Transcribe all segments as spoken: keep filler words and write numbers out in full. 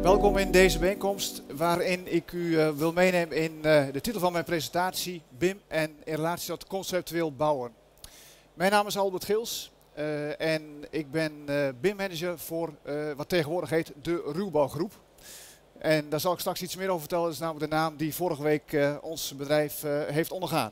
Welkom in deze bijeenkomst waarin ik u uh, wil meenemen in uh, de titel van mijn presentatie, B I M en in relatie tot conceptueel bouwen. Mijn naam is Albert Gils uh, en ik ben uh, B I M-manager voor uh, wat tegenwoordig heet de Ruwbouwgroep. En daar zal ik straks iets meer over vertellen, dat is namelijk de naam die vorige week uh, ons bedrijf uh, heeft ondergaan.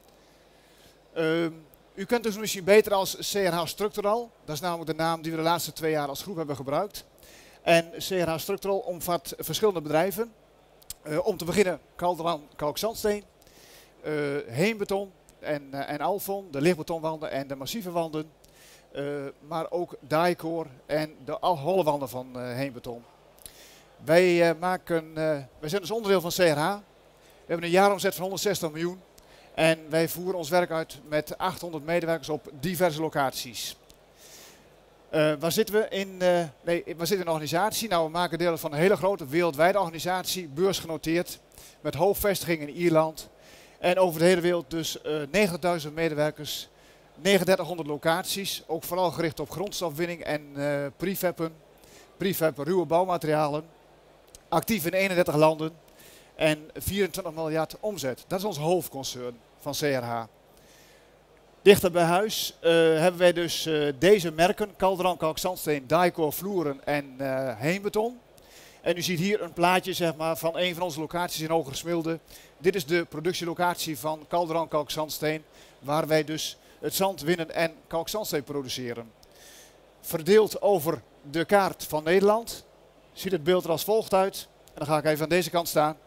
Uh, u kunt dus misschien beter als C R H Structural, dat is namelijk de naam die we de laatste twee jaar als groep hebben gebruikt. En C R H Structural omvat verschillende bedrijven. Uh, om te beginnen Calderon Kalkzandsteen, uh, Heembeton en, uh, en Alfon, de lichtbetonwanden en de massieve wanden. Uh, maar ook Dicor en de holle wanden van uh, Heembeton. Wij, uh, maken, uh, wij zijn dus onderdeel van C R H. We hebben een jaaromzet van honderdzestig miljoen. En wij voeren ons werk uit met achthonderd medewerkers op diverse locaties. Uh, waar zitten we in? Uh, nee, waar zit een organisatie? Nou, we maken deel van een hele grote wereldwijde organisatie, beursgenoteerd, met hoofdvestiging in Ierland. En over de hele wereld dus uh, negentigduizend medewerkers, negenendertighonderd locaties, ook vooral gericht op grondstofwinning en uh, prefappen, prefab ruwe bouwmaterialen, actief in eenendertig landen en vierentwintig miljard omzet. Dat is ons hoofdconcern van C R H. Dichter bij huis uh, hebben wij dus uh, deze merken, Calderon Kalkzandsteen, Dicor vloeren en uh, Heembeton. En u ziet hier een plaatje zeg maar, van een van onze locaties in Hogersmilde. Dit is de productielocatie van Calderon Kalkzandsteen, waar wij dus het zand winnen en kalkzandsteen produceren. Verdeeld over de kaart van Nederland. Ziet het beeld er als volgt uit. En dan ga ik even aan deze kant staan.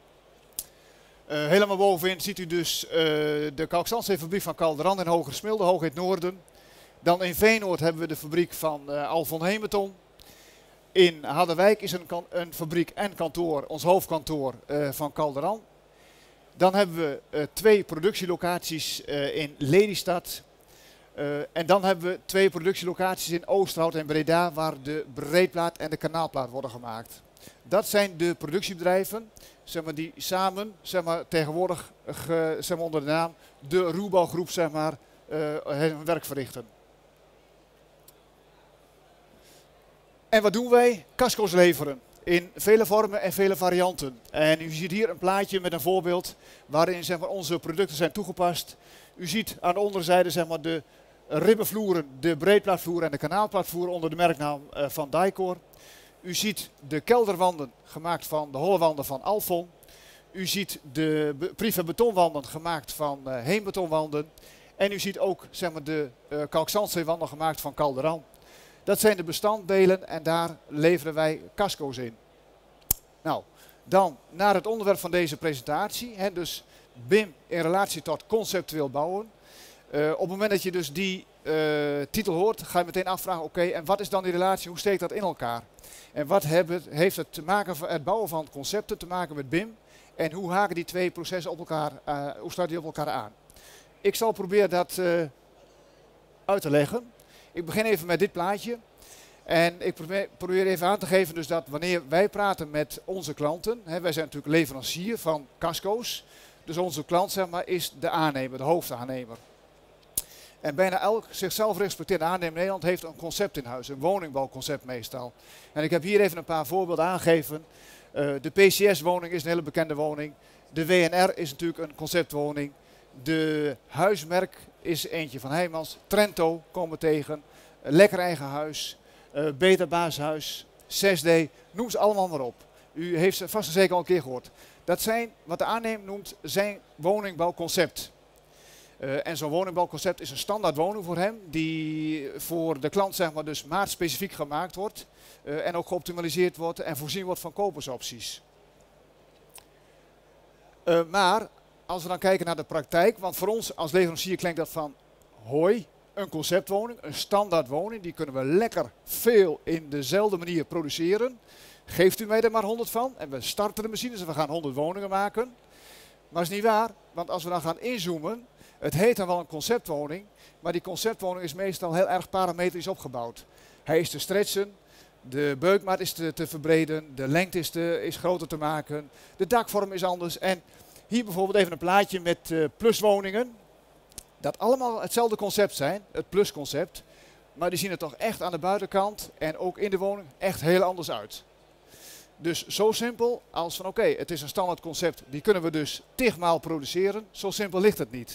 Uh, helemaal bovenin ziet u dus uh, de kalkzandsteenfabriek van Calderon in Hogersmilde, hoog in het noorden. Dan in Veenoord hebben we de fabriek van uh, Alfon Heembeton. In Harderwijk is een, een fabriek en kantoor, ons hoofdkantoor uh, van Calderon. Dan hebben we uh, twee productielocaties uh, in Lelystad. Uh, en dan hebben we twee productielocaties in Oosterhout en Breda, waar de breedplaat en de kanaalplaat worden gemaakt. Dat zijn de productiebedrijven zeg maar, die samen zeg maar, tegenwoordig ge, zeg maar, onder de naam de Ruwbouwgroep zeg maar, uh, hun werk verrichten. En wat doen wij? Casco's leveren in vele vormen en vele varianten. En u ziet hier een plaatje met een voorbeeld waarin zeg maar, onze producten zijn toegepast. U ziet aan de onderzijde zeg maar, de ribbenvloeren, de breedplaatvloer en de kanaalplaatvloer onder de merknaam uh, van Dicor. U ziet de kelderwanden gemaakt van de holle wanden van Alfon. U ziet de prefab betonwanden gemaakt van uh, Heembetonwanden. En u ziet ook zeg maar, de uh, kalkzandsteenwanden gemaakt van Calderon. Dat zijn de bestanddelen en daar leveren wij casco's in. Nou, dan naar het onderwerp van deze presentatie. Hè, dus B I M in relatie tot conceptueel bouwen. Uh, op het moment dat je dus die uh, titel hoort, ga je meteen afvragen, oké, okay, en wat is dan die relatie, hoe steekt dat in elkaar? En wat het, heeft het te maken van het bouwen van concepten te maken met B I M? En hoe haken die twee processen op elkaar, uh, hoe sluiten die op elkaar aan? Ik zal proberen dat uh, uit te leggen. Ik begin even met dit plaatje. En ik probeer, probeer even aan te geven dus dat wanneer wij praten met onze klanten, hè, wij zijn natuurlijk leverancier van casco's. Dus onze klant zeg maar, is de aannemer, de hoofdaannemer. En bijna elk zichzelf respecteerde aannemer in Nederland heeft een concept in huis, een woningbouwconcept meestal. En ik heb hier even een paar voorbeelden aangegeven. Uh, de P C S-woning is een hele bekende woning. De W N R is natuurlijk een conceptwoning. De huismerk is eentje van Heijmans. Trento komen we tegen. Uh, Lekker Eigen Huis. Uh, Beta Baashuis. zes D. Noem ze allemaal maar op. U heeft ze vast en zeker al een keer gehoord. Dat zijn wat de aannemer noemt zijn woningbouwconcept. Uh, en zo'n woningbouwconcept is een standaard woning voor hem, die voor de klant zeg maar, dus maatspecifiek gemaakt wordt uh, en ook geoptimaliseerd wordt en voorzien wordt van kopersopties. Uh, maar als we dan kijken naar de praktijk, want voor ons als leverancier klinkt dat van hoi, een conceptwoning, een standaard woning, die kunnen we lekker veel in dezelfde manier produceren. Geeft u mij er maar honderd van en we starten de machines en we gaan honderd woningen maken. Maar dat is niet waar, want als we dan gaan inzoomen, het heet dan wel een conceptwoning, maar die conceptwoning is meestal heel erg parametrisch opgebouwd. Hij is te stretchen, de beukmaat is te, te verbreden, de lengte is, te, is groter te maken, de dakvorm is anders. En hier bijvoorbeeld even een plaatje met uh, pluswoningen, dat allemaal hetzelfde concept zijn, het plusconcept, maar die zien er toch echt aan de buitenkant en ook in de woning echt heel anders uit. Dus zo simpel als van oké, okay, het is een standaard concept, die kunnen we dus tigmaal produceren. Zo simpel ligt het niet.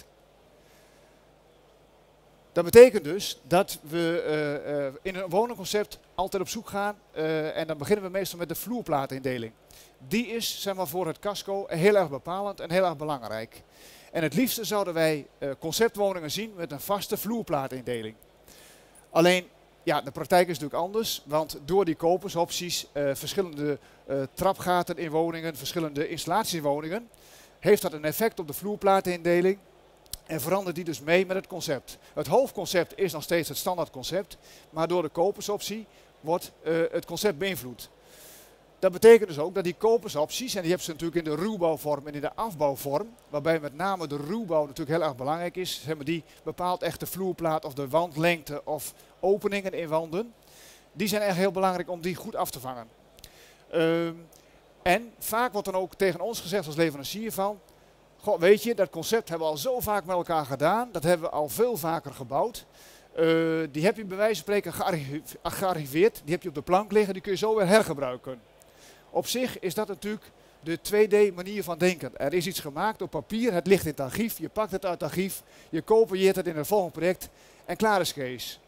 Dat betekent dus dat we uh, uh, in een woningconcept altijd op zoek gaan uh, en dan beginnen we meestal met de vloerplaatindeling. Die is zeg maar, voor het casco heel erg bepalend en heel erg belangrijk. En het liefste zouden wij uh, conceptwoningen zien met een vaste vloerplaatindeling. Alleen, ja, de praktijk is natuurlijk anders, want door die kopersopties, uh, verschillende uh, trapgaten in woningen, verschillende installatiewoningen, heeft dat een effect op de vloerplaatindeling. En verandert die dus mee met het concept. Het hoofdconcept is nog steeds het standaard concept, maar door de kopersoptie wordt uh, het concept beïnvloed. Dat betekent dus ook dat die kopersopties, en die hebben ze natuurlijk in de ruwbouwvorm en in de afbouwvorm, waarbij met name de ruwbouw natuurlijk heel erg belangrijk is, zeg maar, die bepaalt echt de vloerplaat of de wandlengte of openingen in wanden. Die zijn echt heel belangrijk om die goed af te vangen. Uh, en vaak wordt dan ook tegen ons gezegd als leverancier van, goh, weet je, dat concept hebben we al zo vaak met elkaar gedaan. Dat hebben we al veel vaker gebouwd. Uh, die heb je bij wijze van spreken gearchiveerd. Die heb je op de plank liggen. Die kun je zo weer hergebruiken. Op zich is dat natuurlijk de twee D manier van denken. Er is iets gemaakt op papier. Het ligt in het archief. Je pakt het uit het archief. Je kopieert het in het volgende project. En klaar is Kees.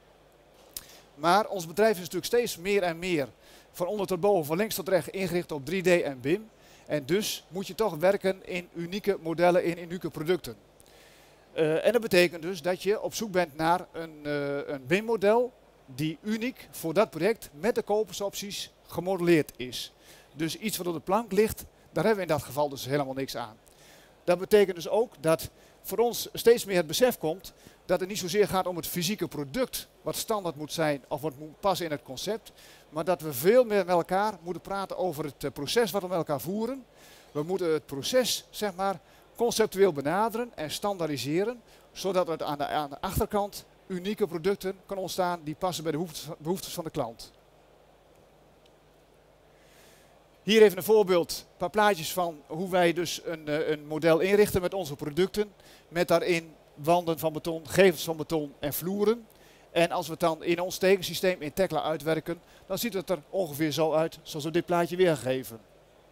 Maar ons bedrijf is natuurlijk steeds meer en meer van onder tot boven, van links tot rechts ingericht op drie D en B I M. En dus moet je toch werken in unieke modellen, in unieke producten. Uh, en dat betekent dus dat je op zoek bent naar een, uh, een B I M-model die uniek voor dat project met de kopersopties gemodelleerd is. Dus iets wat op de plank ligt, daar hebben we in dat geval dus helemaal niks aan. Dat betekent dus ook dat voor ons steeds meer het besef komt dat het niet zozeer gaat om het fysieke product wat standaard moet zijn of wat moet passen in het concept, maar dat we veel meer met elkaar moeten praten over het uh, proces wat we met elkaar voeren. We moeten het proces, zeg maar, conceptueel benaderen en standaardiseren, zodat het aan de, aan de achterkant unieke producten kan ontstaan die passen bij de behoeftes, behoeftes van de klant. Hier even een voorbeeld, een paar plaatjes van hoe wij dus een, uh, een model inrichten met onze producten, met daarin wanden van beton, gevels van beton en vloeren. En als we het dan in ons tekensysteem in Tekla uitwerken, dan ziet het er ongeveer zo uit zoals we dit plaatje weergeven.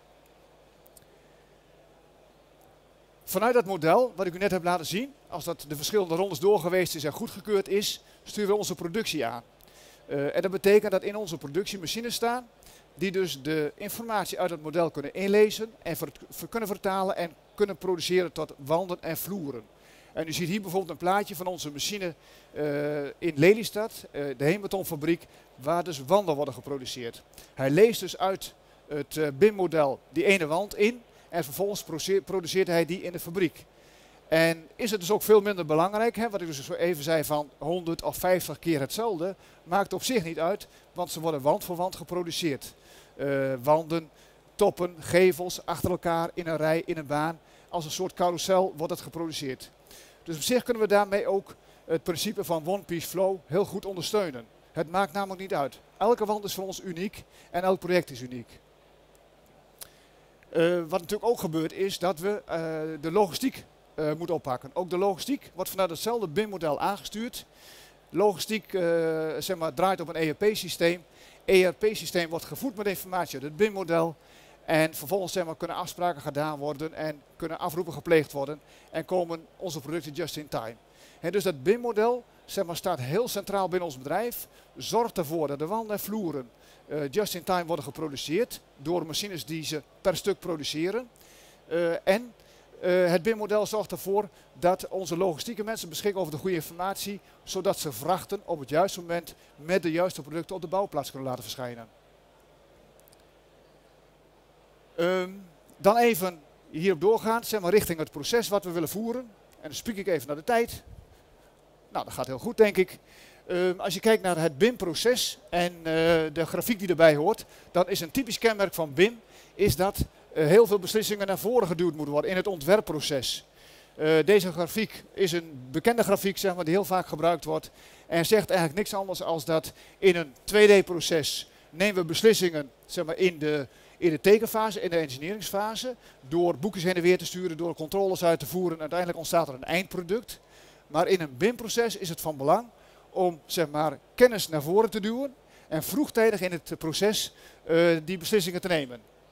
Vanuit dat model, wat ik u net heb laten zien, als dat de verschillende rondes doorgeweest is en goedgekeurd is, sturen we onze productie aan. Uh, en dat betekent dat in onze productiemachines staan, die dus de informatie uit het model kunnen inlezen en ver, ver, kunnen vertalen en kunnen produceren tot wanden en vloeren. En u ziet hier bijvoorbeeld een plaatje van onze machine uh, in Lelystad, uh, de Heenbetonfabriek, waar dus wanden worden geproduceerd. Hij leest dus uit het uh, B I M-model die ene wand in en vervolgens produceert hij die in de fabriek. En is het dus ook veel minder belangrijk, hè, wat ik dus zo even zei van honderd of vijftig keer hetzelfde, maakt op zich niet uit, want ze worden wand voor wand geproduceerd. Uh, wanden, toppen, gevels, achter elkaar, in een rij, in een baan. Als een soort carousel wordt het geproduceerd. Dus op zich kunnen we daarmee ook het principe van one piece flow heel goed ondersteunen. Het maakt namelijk niet uit. Elke wand is voor ons uniek en elk project is uniek. Uh, wat natuurlijk ook gebeurt is dat we uh, de logistiek uh, moeten oppakken. Ook de logistiek wordt vanuit hetzelfde B I M-model aangestuurd. Logistiek uh, zeg maar, draait op een E R P-systeem. E R P-systeem wordt gevoed met informatie uit het B I M-model. En vervolgens zeg maar, kunnen afspraken gedaan worden en kunnen afroepen gepleegd worden. En komen onze producten just in time. En dus dat B I M-model zeg maar, staat heel centraal binnen ons bedrijf. Zorgt ervoor dat de wanden en vloeren uh, just in time worden geproduceerd. Door machines die ze per stuk produceren. Uh, en uh, het B I M-model zorgt ervoor dat onze logistieke mensen beschikken over de goede informatie. Zodat ze vrachten op het juiste moment met de juiste producten op de bouwplaats kunnen laten verschijnen. Um, dan even hierop doorgaan, zeg maar richting het proces wat we willen voeren. En dan spiek ik even naar de tijd. Nou, dat gaat heel goed, denk ik. Um, als je kijkt naar het B I M-proces en uh, de grafiek die erbij hoort, dan is een typisch kenmerk van B I M is dat uh, heel veel beslissingen naar voren geduwd moeten worden in het ontwerpproces. Uh, deze grafiek is een bekende grafiek, zeg maar, die heel vaak gebruikt wordt. En zegt eigenlijk niks anders als dat in een twee D-proces nemen we beslissingen, zeg maar, in de In de tekenfase, in de engineeringsfase, door boekjes heen en weer te sturen, door controles uit te voeren, uiteindelijk ontstaat er een eindproduct. Maar in een B I M-proces is het van belang om zeg maar, kennis naar voren te duwen en vroegtijdig in het proces uh, die beslissingen te nemen.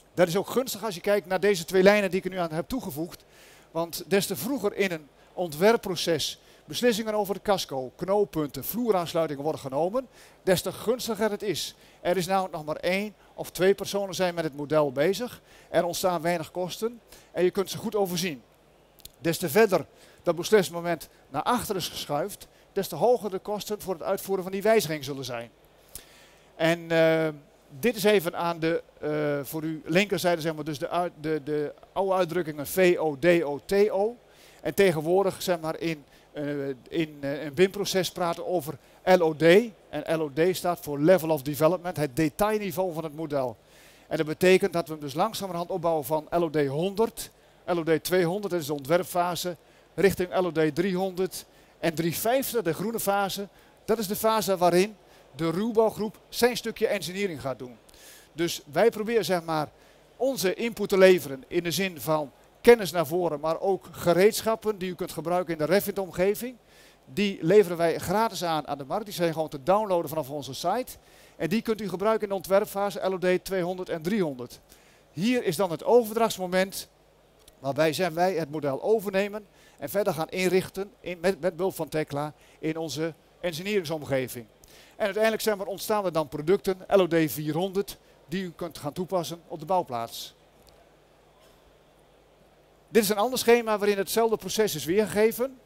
Dat is ook gunstig als je kijkt naar deze twee lijnen die ik er nu aan heb toegevoegd. Want des te vroeger in een ontwerpproces beslissingen over de casco, knooppunten, vloeraansluitingen worden genomen, des te gunstiger het is. Er is nou nog maar één of twee personen zijn met het model bezig. Er ontstaan weinig kosten en je kunt ze goed overzien. Des te verder dat beslissingsmoment naar achter is geschuift, des te hoger de kosten voor het uitvoeren van die wijziging zullen zijn. En uh, dit is even aan de, uh, voor uw linkerzijde, zeg maar, dus de, de, de oude uitdrukkingen V O, D O, T O. En tegenwoordig, zeg maar, in, uh, in uh, een B I M-proces praten over L O D. En L O D staat voor Level of Development, het detailniveau van het model. En dat betekent dat we hem dus langzamerhand opbouwen van L O D honderd, L O D tweehonderd, dat is de ontwerpfase, richting L O D driehonderd en driehonderdvijftig, de groene fase. Dat is de fase waarin de ruwbouwgroep zijn stukje engineering gaat doen. Dus wij proberen, zeg maar, onze input te leveren in de zin van kennis naar voren, maar ook gereedschappen die u kunt gebruiken in de Revit-omgeving. Die leveren wij gratis aan aan de markt. Die zijn gewoon te downloaden vanaf onze site. En die kunt u gebruiken in de ontwerpfase L O D tweehonderd en driehonderd. Hier is dan het overdrachtsmoment waarbij zijn wij het model overnemen en verder gaan inrichten in, met, met behulp van Tekla in onze engineeringsomgeving. En uiteindelijk zijn er, ontstaan er dan producten, L O D vierhonderd, die u kunt gaan toepassen op de bouwplaats. Dit is een ander schema waarin hetzelfde proces is weergegeven.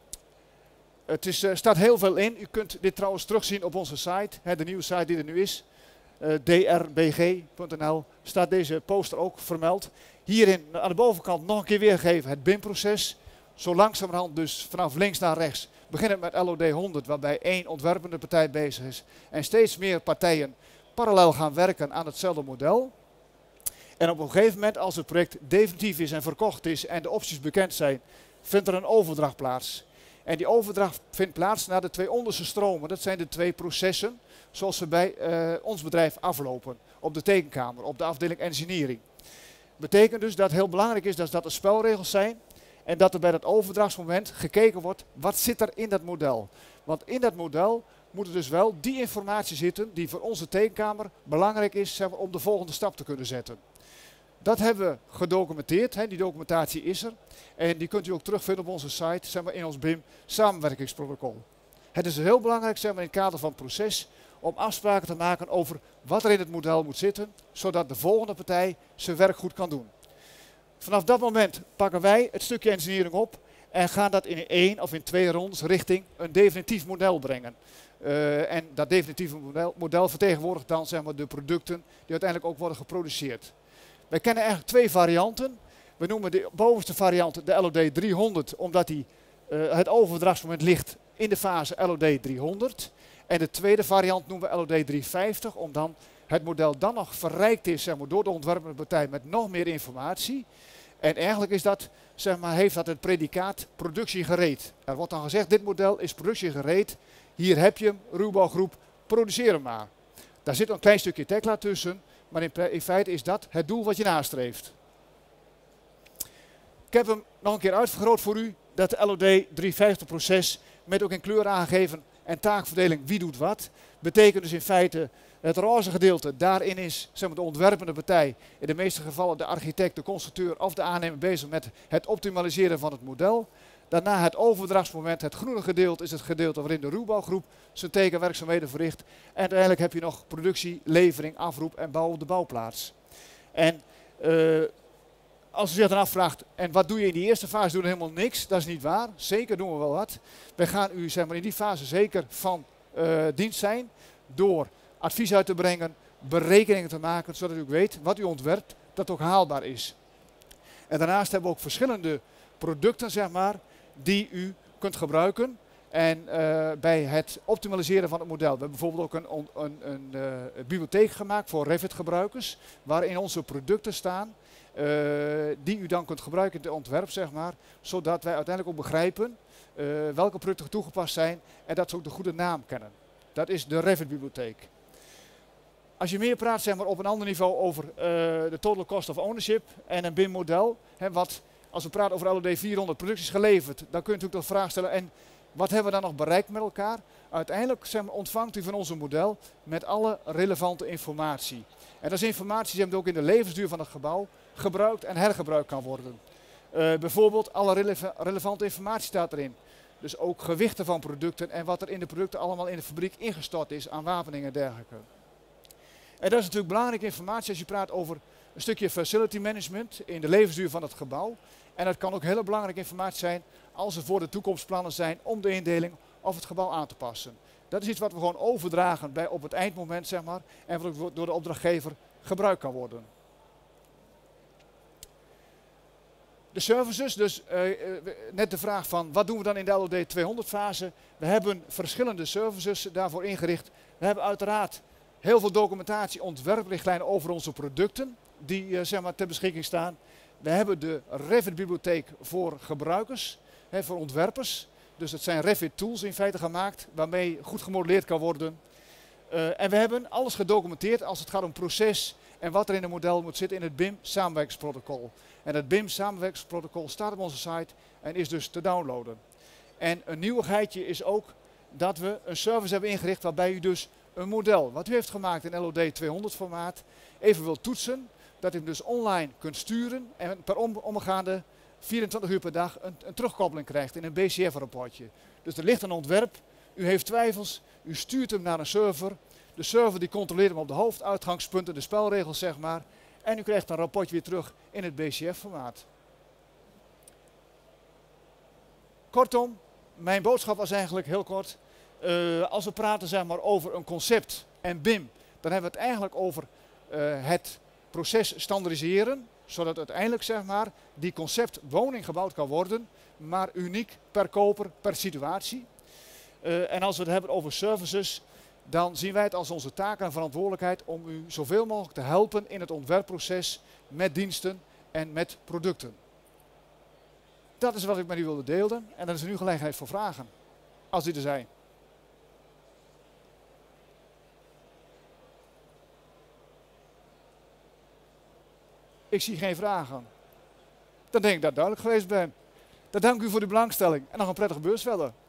Het is, uh, staat heel veel in. U kunt dit trouwens terugzien op onze site, hè, de nieuwe site die er nu is. Uh, d r b g punt n l staat deze poster ook vermeld. Hierin aan de bovenkant nog een keer weergegeven het B I M-proces. Zo langzamerhand dus vanaf links naar rechts. Beginnend met L O D honderd, waarbij één ontwerpende partij bezig is. En steeds meer partijen parallel gaan werken aan hetzelfde model. En op een gegeven moment, als het project definitief is en verkocht is en de opties bekend zijn, vindt er een overdracht plaats. En die overdracht vindt plaats naar de twee onderste stromen. Dat zijn de twee processen zoals ze bij uh, ons bedrijf aflopen. Op de tekenkamer, op de afdeling engineering. Betekent dus dat het heel belangrijk is dat dat de spelregels zijn. En dat er bij dat overdrachtsmoment gekeken wordt, wat zit er in dat model. Want in dat model moet er dus wel die informatie zitten die voor onze tekenkamer belangrijk is, zeg maar, om de volgende stap te kunnen zetten. Dat hebben we gedocumenteerd, hè, die documentatie is er. En die kunt u ook terugvinden op onze site, zeg maar, in ons B I M samenwerkingsprotocol. Het is heel belangrijk, zeg maar, in het kader van het proces om afspraken te maken over wat er in het model moet zitten, zodat de volgende partij zijn werk goed kan doen. Vanaf dat moment pakken wij het stukje engineering op en gaan dat in één of in twee rondes richting een definitief model brengen. Uh, en dat definitieve model, model vertegenwoordigt dan, zeg maar, de producten die uiteindelijk ook worden geproduceerd. Wij kennen eigenlijk twee varianten. We noemen de bovenste variant de L O D driehonderd, omdat die, uh, het overdrachtsmoment ligt in de fase L O D driehonderd. En de tweede variant noemen we L O D driehonderdvijftig, omdat dan het model dan nog verrijkt is, zeg maar, door de ontwerpende partij met nog meer informatie. En eigenlijk is dat, zeg maar, heeft dat het predicaat productie gereed. Er wordt dan gezegd, dit model is productie gereed. Hier heb je hem, ruwbouwgroep, produceer hem maar. Daar zit een klein stukje Tekla tussen, maar in, in feite is dat het doel wat je nastreeft. Ik heb hem nog een keer uitvergroot voor u, dat L O D driehonderdvijftig proces met ook in kleur aangegeven en taakverdeling wie doet wat. Betekent dus in feite het roze gedeelte, daarin is, zeg maar, de ontwerpende partij, in de meeste gevallen de architect, de constructeur of de aannemer bezig met het optimaliseren van het model. Daarna het overdrachtsmoment, het groene gedeelte is het gedeelte waarin de ruwbouwgroep zijn tekenwerkzaamheden verricht. En uiteindelijk heb je nog productie, levering, afroep en bouw op de bouwplaats. En uh, als u zich dan afvraagt, en wat doe je in die eerste fase? Doen we helemaal niks. Dat is niet waar. Zeker doen we wel wat. Wij gaan u, zeg maar, in die fase zeker van uh, dienst zijn door advies uit te brengen, berekeningen te maken, zodat u ook weet wat u ontwerpt, dat ook haalbaar is. En daarnaast hebben we ook verschillende producten, zeg maar, die u kunt gebruiken en uh, bij het optimaliseren van het model. We hebben bijvoorbeeld ook een, een, een, uh, een bibliotheek gemaakt voor Revit gebruikers, waarin onze producten staan, uh, die u dan kunt gebruiken in het ontwerp, zeg maar, zodat wij uiteindelijk ook begrijpen uh, welke producten toegepast zijn en dat ze ook de goede naam kennen. Dat is de Revit bibliotheek. Als je meer praat, zeg maar, op een ander niveau over uh, de total cost of ownership en een B I M-model, wat als we praten over L O D vierhonderd producties geleverd, dan kunt u ook de vraag stellen, en Wat hebben we dan nog bereikt met elkaar? Uiteindelijk zeg maar, ontvangt u van ons een model met alle relevante informatie. En dat is informatie die ook in de levensduur van het gebouw gebruikt en hergebruikt kan worden. Uh, bijvoorbeeld alle releva relevante informatie staat erin. Dus ook gewichten van producten en wat er in de producten allemaal in de fabriek ingestort is aan wapeningen en dergelijke. En dat is natuurlijk belangrijke informatie als je praat over een stukje facility management in de levensduur van het gebouw. En dat kan ook hele belangrijke informatie zijn als er voor de toekomstplannen zijn om de indeling of het gebouw aan te passen. Dat is iets wat we gewoon overdragen bij op het eindmoment, zeg maar, en wat ook door de opdrachtgever gebruikt kan worden. De services, dus uh, net de vraag van wat doen we dan in de L O D tweehonderd fase. We hebben verschillende services daarvoor ingericht. We hebben uiteraard heel veel documentatie, ontwerprichtlijnen over onze producten die uh, zeg maar, ter beschikking staan. We hebben de Revit-bibliotheek voor gebruikers, hè, voor ontwerpers. Dus het zijn Revit-tools in feite gemaakt waarmee goed gemodelleerd kan worden. Uh, en we hebben alles gedocumenteerd als het gaat om proces en wat er in een model moet zitten in het B I M-samenwerkingsprotocol. En het B I M-samenwerkingsprotocol staat op onze site en is dus te downloaden. En een nieuwigheidje is ook dat we een service hebben ingericht waarbij u dus een model wat u heeft gemaakt in L O D tweehonderd formaat even wilt toetsen. Dat u hem dus online kunt sturen en per om, omgaande vierentwintig uur per dag een, een terugkoppeling krijgt in een B C F-rapportje. Dus er ligt een ontwerp, u heeft twijfels, u stuurt hem naar een server. De server die controleert hem op de hoofduitgangspunten, de spelregels zeg maar. En u krijgt een rapportje weer terug in het B C F-formaat. Kortom, mijn boodschap was eigenlijk heel kort. Uh, als we praten zeg maar, over een concept en B I M, dan hebben we het eigenlijk over uh, het proces standaardiseren, zodat uiteindelijk zeg maar, die conceptwoning gebouwd kan worden, maar uniek per koper, per situatie. Uh, en als we het hebben over services, dan zien wij het als onze taak en verantwoordelijkheid om u zoveel mogelijk te helpen in het ontwerpproces met diensten en met producten. Dat is wat ik met u wilde delen en dan is er nu gelegenheid voor vragen, als die er zijn. Ik zie geen vragen. Dan denk ik dat ik duidelijk geweest ben. Dan dank u voor de belangstelling en nog een prettige beurs verder.